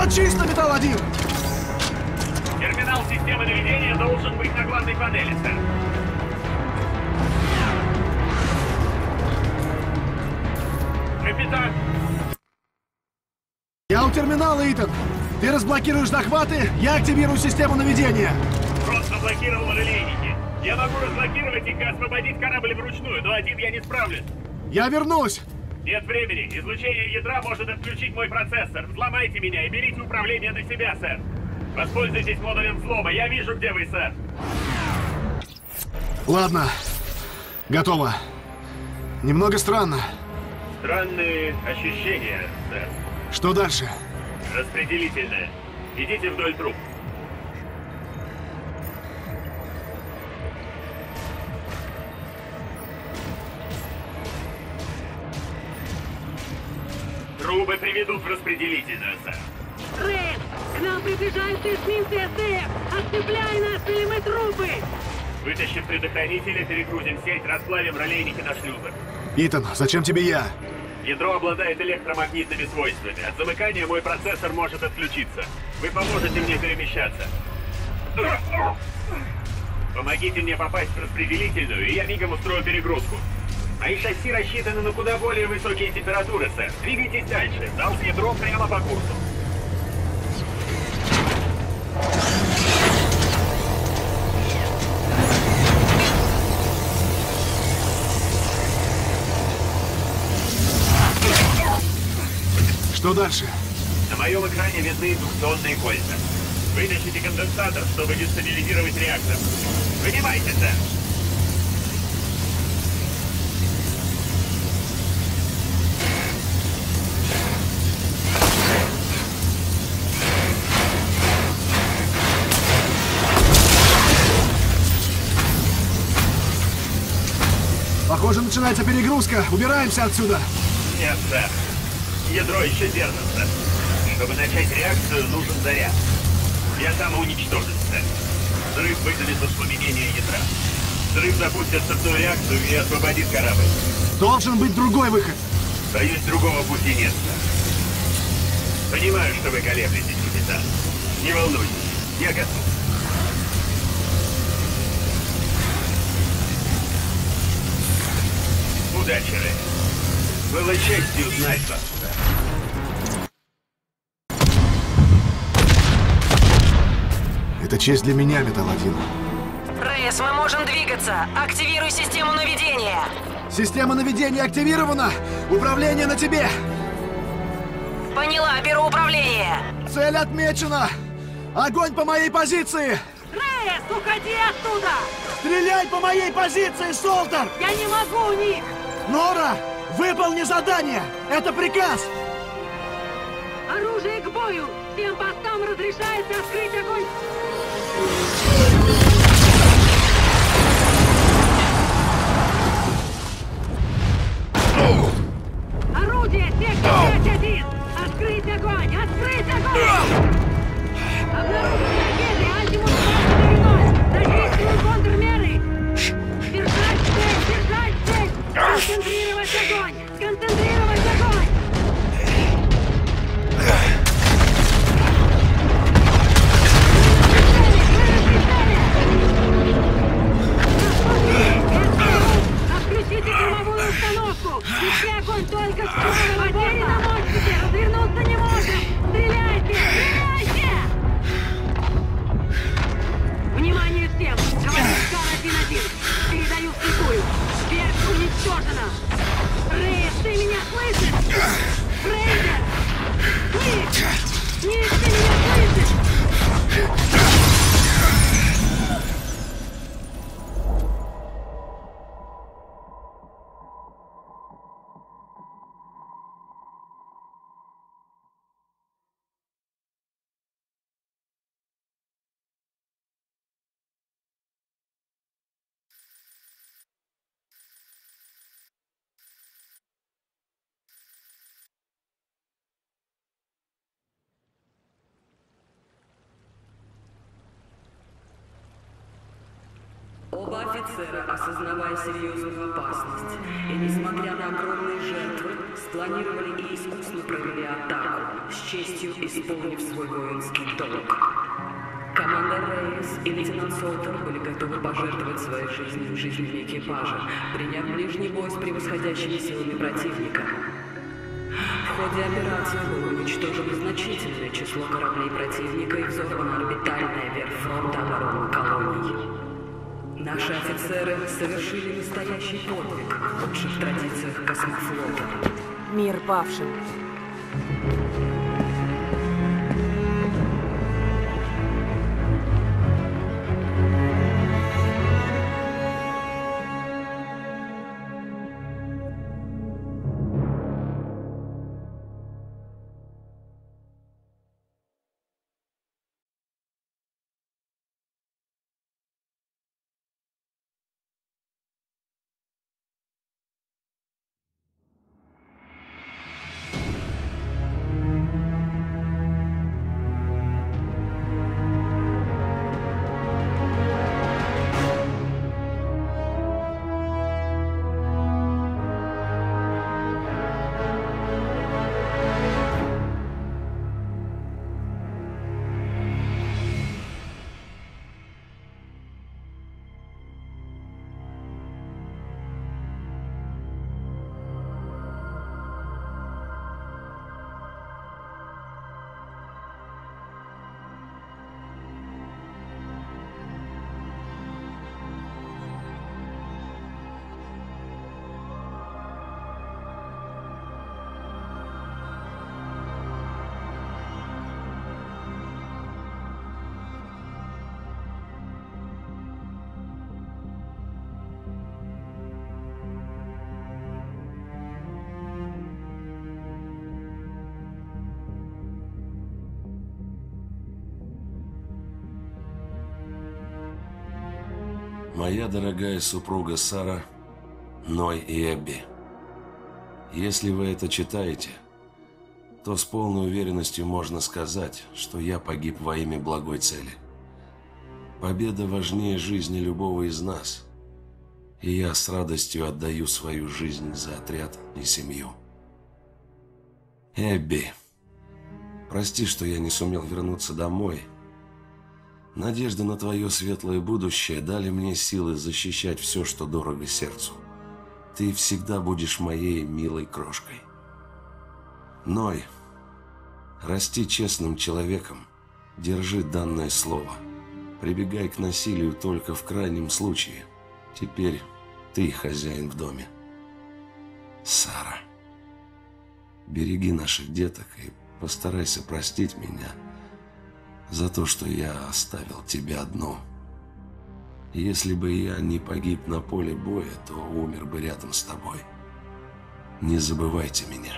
чисто, Металл-1! Терминал системы наведения должен быть на главной панели, сэр. Капитан! Я у терминала, Итан. Ты разблокируешь захваты, я активирую систему наведения. Просто блокировал релейники. Я могу разблокировать их и освободить корабль вручную, но один я не справлюсь. Я вернусь. Нет времени. Излучение ядра может отключить мой процессор. Взломайте меня и берите управление на себя, сэр. Воспользуйтесь модулем взлома. Я вижу, где вы, сэр. Ладно. Готово. Немного странно. Странные ощущения, сэр. Что дальше? Распределительное. Идите вдоль труб. Трубы приведут в распределительную, сэр. Рейд, к нам приближаются эсминцы СДФ! Отцепляй нас, или мы трупы! Вытащив предохранители, перегрузим сеть, расплавим релейники на шлюзах. Итан, зачем тебе я? Ядро обладает электромагнитными свойствами. От замыкания мой процессор может отключиться. Вы поможете мне перемещаться. Помогите мне попасть в распределительную, и я мигом устрою перегрузку. Мои шасси рассчитаны на куда более высокие температуры, сэр. Двигайтесь дальше. Зал с ядром прямо по курсу. Что дальше? На моем экране видны индукционные кольца. Вытащите конденсатор, чтобы дестабилизировать реактор. Вынимайте, сэр. Похоже, начинается перегрузка. Убираемся отсюда. Нет, сэр. Ядро еще держится. Чтобы начать реакцию, нужен заряд. Я самоуничтожен, сэр. Взрыв вызовет воспламенение ядра. Взрыв запустит цепную реакцию и освободит корабль. Должен быть другой выход. Боюсь, другого пути нет, сэр. Понимаю, что вы колеблетесь, капитан. Не волнуйтесь, я готов. Удачи, Рэй. Было честью знать вас, сэр. Это честь для меня, Металл-1. Рейс, мы можем двигаться! Активируй систему наведения! Система наведения активирована! Управление на тебе! Поняла, беру управление! Цель отмечена! Огонь по моей позиции! Рейс, уходи оттуда! Стреляй по моей позиции, Солтер! Я не могу у них! Нора, выполни задание! Это приказ! Оружие к бою! Всем постам разрешается открыть огонь! Орудие, сектор 5-1! Открыть огонь! Открыть огонь! Обнаружен ракеты антимуниционный 0! Задействуем контрмеры! Держать цель! Держать цель! Сконцентрировать огонь! Сконцентрировать огонь! Отключите дымовую установку! Вести огонь только с правого потери на мостике! Развернуться не можем! Стреляйте! Стреляйте! Внимание всем! Говорит Скар-1-1! Передаю вслепую! Верх уничтожена! Рейс, ты меня слышишь? Рейдер! Ник! Ник, ты меня слышишь? Оба офицера, осознавая серьезную опасность и несмотря на огромные жертвы, спланировали и искусно провели атаку, с честью исполнив свой воинский долг. Командор Рейс и лейтенант Солтер были готовы пожертвовать своей жизнью жизнями экипажа, приняв ближний бой с превосходящими силами противника. В ходе операции было уничтожено значительное число кораблей противника и взорвана орбитальная верфь фронта обороны колоний. Наши офицеры совершили настоящий подвиг в лучших традициях космофлота. Мир павшим. Моя дорогая супруга Сара, Ной и Эбби, если вы это читаете, то с полной уверенностью можно сказать, что я погиб во имя благой цели. Победа важнее жизни любого из нас, и я с радостью отдаю свою жизнь за отряд и семью. Эбби, прости, что я не сумел вернуться домой. Надежда на твое светлое будущее дали мне силы защищать все, что дорого сердцу. Ты всегда будешь моей милой крошкой. Ной, расти честным человеком, держи данное слово. Прибегай к насилию только в крайнем случае. Теперь ты хозяин в доме. Сара, береги наших деток и постарайся простить меня за то, что я оставил тебя одну. Если бы я не погиб на поле боя, то умер бы рядом с тобой. Не забывайте меня.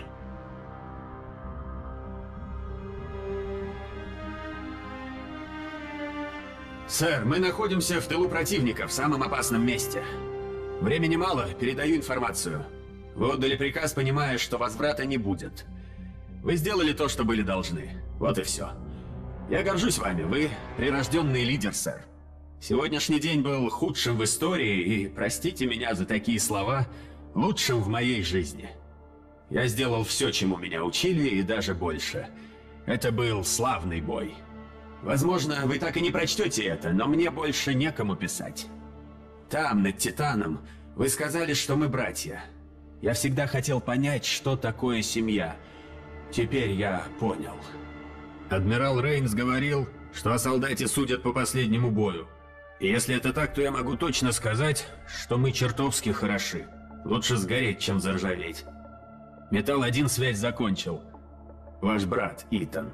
Сэр, мы находимся в тылу противника, в самом опасном месте. Времени мало, передаю информацию. Вы отдали приказ, понимая, что возврата не будет. Вы сделали то, что были должны. Вот и все. Я горжусь вами, вы прирожденный лидер, сэр. Сегодняшний день был худшим в истории, и, простите меня за такие слова, лучшим в моей жизни. Я сделал все, чему меня учили, и даже больше. Это был славный бой. Возможно, вы так и не прочтете это, но мне больше некому писать. Там, над Титаном, вы сказали, что мы братья. Я всегда хотел понять, что такое семья. Теперь я понял. Адмирал Рейнс говорил, что о солдате судят по последнему бою. И если это так, то я могу точно сказать, что мы чертовски хороши. Лучше сгореть, чем заржаветь. Металл-1 связь закончил. Ваш брат, Итан.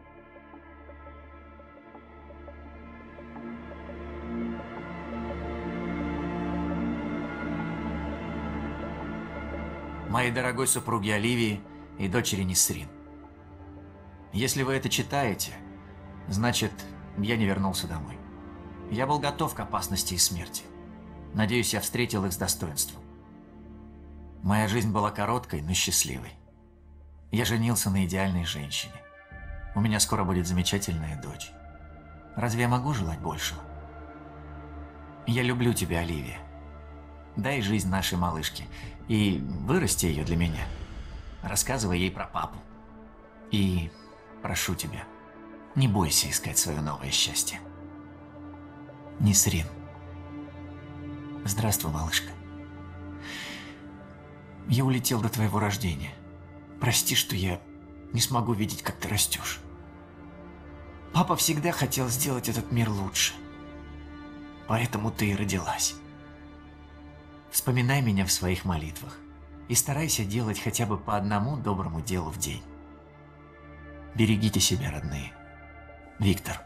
Моей дорогой супруге Оливии и дочери Несрин. Если вы это читаете, значит, я не вернулся домой. Я был готов к опасности и смерти. Надеюсь, я встретил их с достоинством. Моя жизнь была короткой, но счастливой. Я женился на идеальной женщине. У меня скоро будет замечательная дочь. Разве я могу желать большего? Я люблю тебя, Оливия. Дай жизнь нашей малышке и вырасти ее для меня. Рассказывай ей про папу. И прошу тебя, не бойся искать свое новое счастье. Несрин. Здравствуй, малышка. Я улетел до твоего рождения. Прости, что я не смогу видеть, как ты растешь. Папа всегда хотел сделать этот мир лучше. Поэтому ты и родилась. Вспоминай меня в своих молитвах и старайся делать хотя бы по одному доброму делу в день. Берегите себя, родные. Виктор.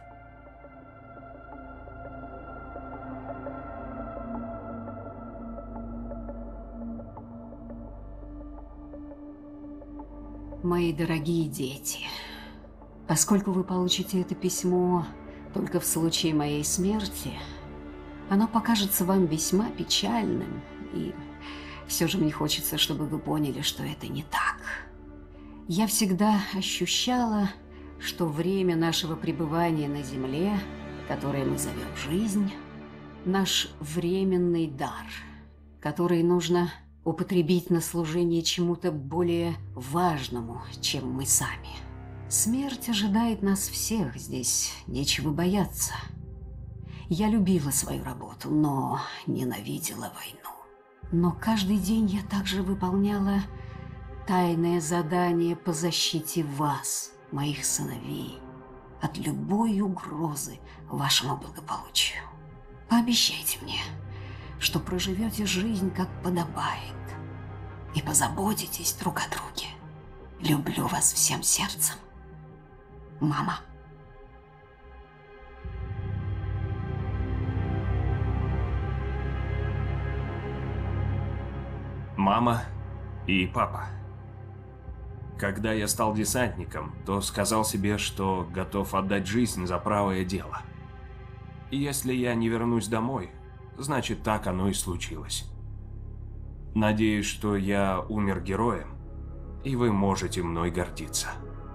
Мои дорогие дети, поскольку вы получите это письмо только в случае моей смерти, оно покажется вам весьма печальным, и все же мне хочется, чтобы вы поняли, что это не так. Я всегда ощущала, что время нашего пребывания на Земле, которое мы зовем жизнь, наш временный дар, который нужно употребить на служение чему-то более важному, чем мы сами. Смерть ожидает нас всех, здесь нечего бояться. Я любила свою работу, но ненавидела войну. Но каждый день я также выполняла тайное задание по защите вас, моих сыновей, от любой угрозы вашему благополучию. Пообещайте мне, что проживете жизнь как подобает и позаботитесь друг о друге. Люблю вас всем сердцем. Мама. Мама и папа. Когда я стал десантником, то сказал себе, что готов отдать жизнь за правое дело. И если я не вернусь домой, значит, так оно и случилось. Надеюсь, что я умер героем, и вы можете мной гордиться.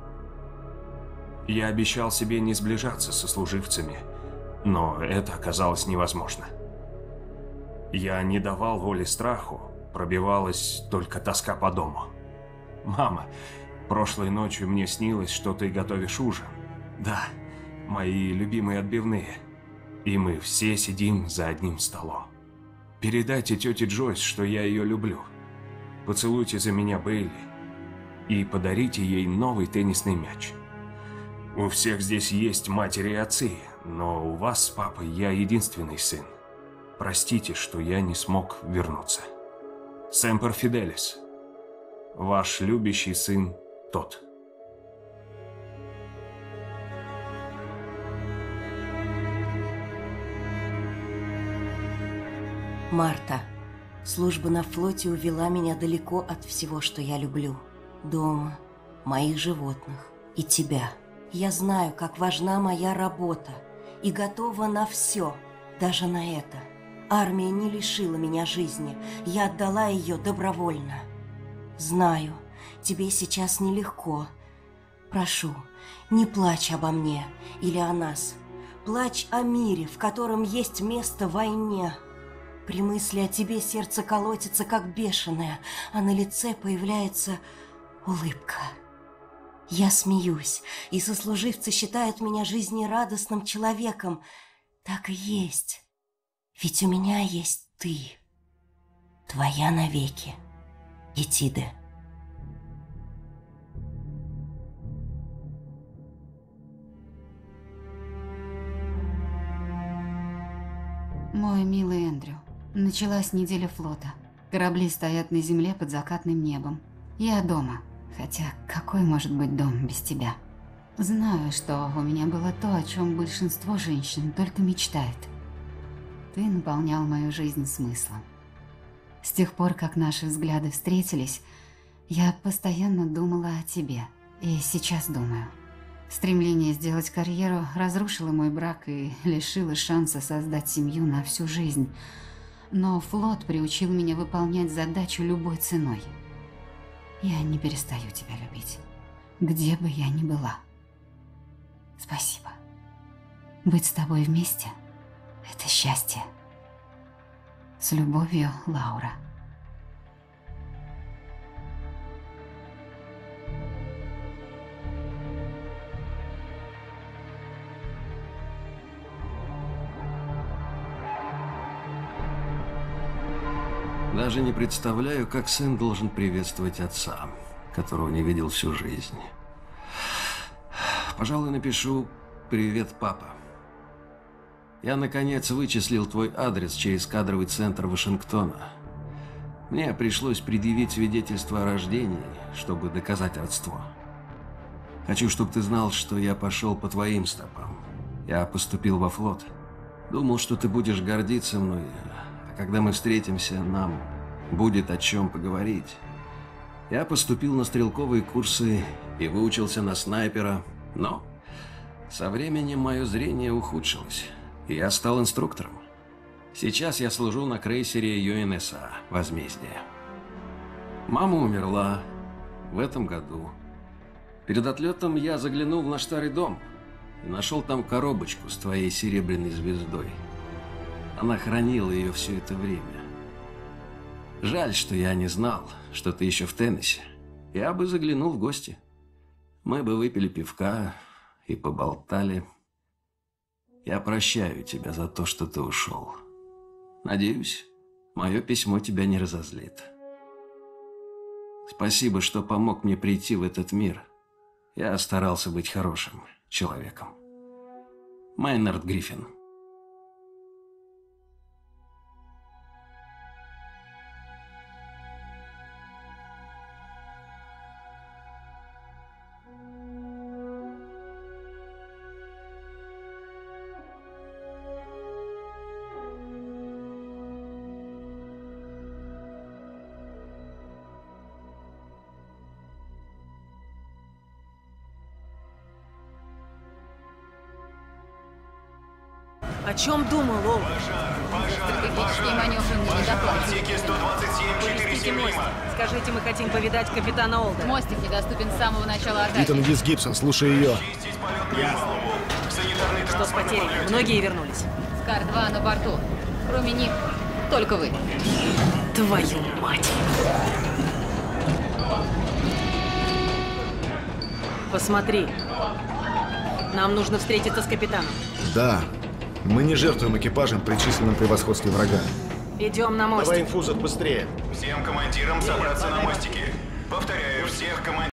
Я обещал себе не сближаться со служивцами, но это оказалось невозможно. Я не давал воли страху, пробивалась только тоска по дому. Мама, прошлой ночью мне снилось, что ты готовишь ужин. Да, мои любимые отбивные. И мы все сидим за одним столом. Передайте тете Джойс, что я ее люблю. Поцелуйте за меня Бейли. И подарите ей новый теннисный мяч. У всех здесь есть матери и отцы, но у вас с папой я единственный сын. Простите, что я не смог вернуться. Семпер Фиделис. Ваш любящий сын тот. Марта, служба на флоте увела меня далеко от всего, что я люблю. Дома, моих животных и тебя. Я знаю, как важна моя работа и готова на все, даже на это. Армия не лишила меня жизни, я отдала ее добровольно. Знаю, тебе сейчас нелегко. Прошу, не плачь обо мне или о нас. Плачь о мире, в котором есть место войне. При мысли о тебе сердце колотится, как бешеное, а на лице появляется улыбка. Я смеюсь, и сослуживцы считают меня жизнерадостным человеком. Так и есть. Ведь у меня есть ты. Твоя навеки, Етиде. Мой милый Эндрю, началась неделя флота. Корабли стоят на земле под закатным небом. Я дома, хотя какой может быть дом без тебя? Знаю, что у меня было то, о чем большинство женщин только мечтает. Ты наполнял мою жизнь смыслом. С тех пор, как наши взгляды встретились, я постоянно думала о тебе. И сейчас думаю. Стремление сделать карьеру разрушило мой брак и лишило шанса создать семью на всю жизнь. Но флот приучил меня выполнять задачу любой ценой. Я не перестаю тебя любить, где бы я ни была. Спасибо. Быть с тобой вместе – это счастье. С любовью, Лаура. Даже не представляю, как сын должен приветствовать отца, которого не видел всю жизнь. Пожалуй, напишу «Привет, папа». Я, наконец, вычислил твой адрес через кадровый центр Вашингтона. Мне пришлось предъявить свидетельство о рождении, чтобы доказать родство. Хочу, чтобы ты знал, что я пошел по твоим стопам. Я поступил во флот. Думал, что ты будешь гордиться мной, а когда мы встретимся, нам будет о чем поговорить. Я поступил на стрелковые курсы и выучился на снайпера, но со временем мое зрение ухудшилось, и я стал инструктором. Сейчас я служу на крейсере UNSA «Возмездие». Мама умерла в этом году. Перед отлетом я заглянул в наш старый дом и нашел там коробочку с твоей серебряной звездой. Она хранила ее все это время. Жаль, что я не знал, что ты еще в Теннесси. Я бы заглянул в гости. Мы бы выпили пивка и поболтали. Я прощаю тебя за то, что ты ушел. Надеюсь, мое письмо тебя не разозлит. Спасибо, что помог мне прийти в этот мир. Я старался быть хорошим человеком. Майнард Гриффин. О чем думал, Оу? Стратегический маневренный недоклад. Мостики 127-4 мостик. Скажите, мы хотим повидать капитана Олда. Мостик недоступен с самого начала атаки. Итан Гис Гибсон, слушай ее. Что с потерей? Многие вернулись. Скар-2 на борту. Кроме них, только вы. Твою мать! Посмотри. Нам нужно встретиться с капитаном. Да. Мы не жертвуем экипажем при численном превосходстве врага. Идем на мостик. Давай инфузов быстрее. Всем командирам собраться на мостике. Повторяю, всех командиров.